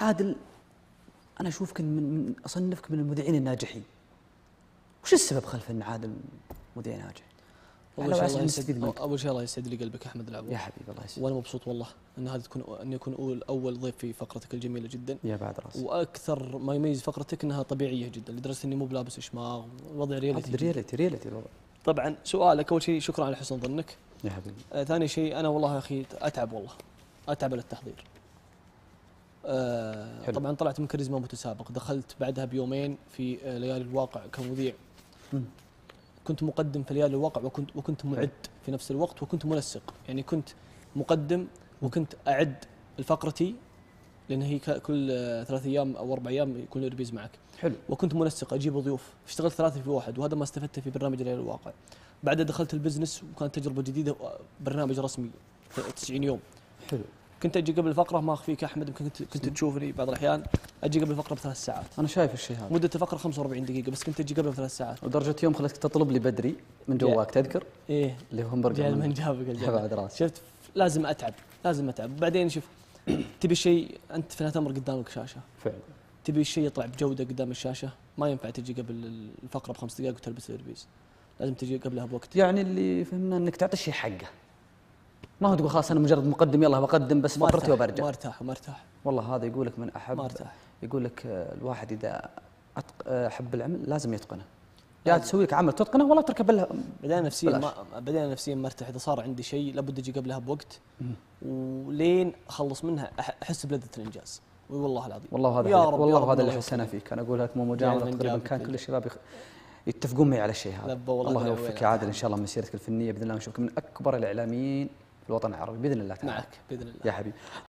عادل، انا اشوفك اصنفك من المذيعين الناجحين. وش السبب خلف ان عادل مذيع ناجح؟ اول شيء الله يسعد لي قلبك احمد العبود. يا حبيبي الله يسعدك. وانا مبسوط والله ان هذا يكون اول ضيف في فقرتك الجميله جدا. يا بعد راسي. واكثر ما يميز فقرتك انها طبيعيه جدا، لدرجه اني مو بلابس اشماغ، وضع ريالتي الوضع. طبعا سؤالك، اول شيء شكرا على حسن ظنك يا حبيبي. ثاني شيء انا والله يا اخي اتعب للتحضير. طبعا طلعت من كاريزما متسابق، دخلت بعدها بيومين في ليالي الواقع كمذيع. كنت مقدم في ليالي الواقع وكنت معد في نفس الوقت، وكنت منسق، يعني كنت مقدم وكنت اعد لفقرتي، لان هي كل 3 ايام او 4 ايام يكون الربيز معك. حلو. وكنت منسق اجيب ضيوف، اشتغلت 3 في 1، وهذا ما استفدته في برنامج ليالي الواقع. بعدها دخلت البزنس وكانت تجربه جديده، برنامج رسمي 90 يوم. حلو. كنت اجي قبل الفقره، ما اخفيك احمد، يمكن كنت تشوفني بعض الاحيان اجي قبل الفقره ب3 ساعات. انا شايف الشيء هذا. مده الفقره 45 دقيقه، بس كنت اجي قبل ب3 ساعات. ودرجه يوم خلتك تطلب لي بدري من جواك، تذكر؟ ايه اللي هو همبرجر. من جابك بعد راسي. شفت، لازم اتعب. بعدين شوف، تبي شيء انت في تمر قدامك شاشه فعلا. تبي الشيء يطلع بجوده قدام الشاشه، ما ينفع تجي قبل الفقره ب5 دقائق وتلبس الربيز، لازم تجي قبلها بوقت. يعني اللي فهمنا انك تعطي الشيء حقه، ما هو تقول خلاص انا مجرد مقدم يلا بقدم بس فقرتي وبرجع. ما ارتاح والله هذا يقول لك من احب، ما ارتاح. يقول لك الواحد اذا احب العمل لازم يتقنه، يا تسوي لك عمل تتقنه ولا تركب له. بعدين نفسيا ما ارتاح، اذا صار عندي شيء لابد اجي قبلها بوقت ولين اخلص منها احس بلذة الانجاز. والله العظيم والله هذا والله هذا اللي احسنا فيك. انا اقول لك مو مجامله، تقريبا كان كل الشباب يتفقون معي على الشيء هذا. الله يوفقك يا عادل، ان شاء الله مسيرتك الفنيه باذن الله نشوفك من اكبر الاعلاميين في الوطن العربي باذن الله تعالى. معك باذن الله يا حبيبي.